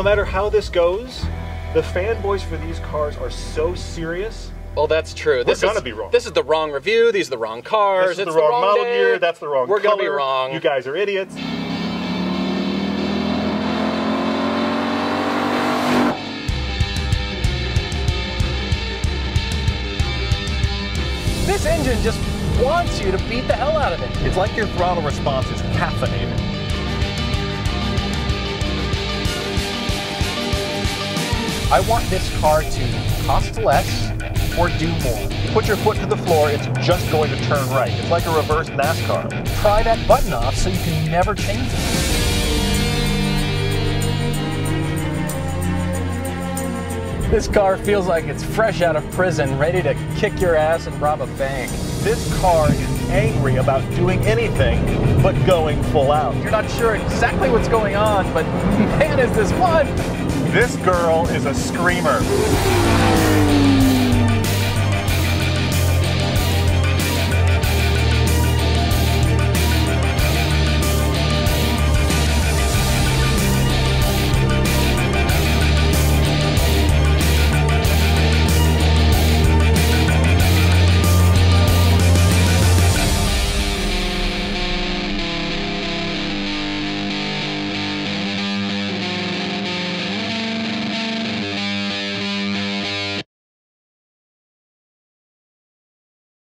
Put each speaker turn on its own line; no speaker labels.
no matter how this goes, the fanboys for these cars are so serious.
Well, that's true.
We're gonna be wrong.
This is the wrong review. These are the wrong cars.
This is the wrong model year. That's the wrong color.
We're gonna be wrong.
You guys are idiots.
This engine just wants you to beat the hell out of it.
It's like your throttle response is caffeinated.
I want this car to cost less or do more.
You put your foot to the floor, it's just going to turn right. It's like a reverse NASCAR.
Pry that button off so you can never change it. This car feels like it's fresh out of prison, ready to kick your ass and rob a bank.
This car is angry about doing anything but going full out.
You're not sure exactly what's going on, but man, is this fun!
This girl is a screamer.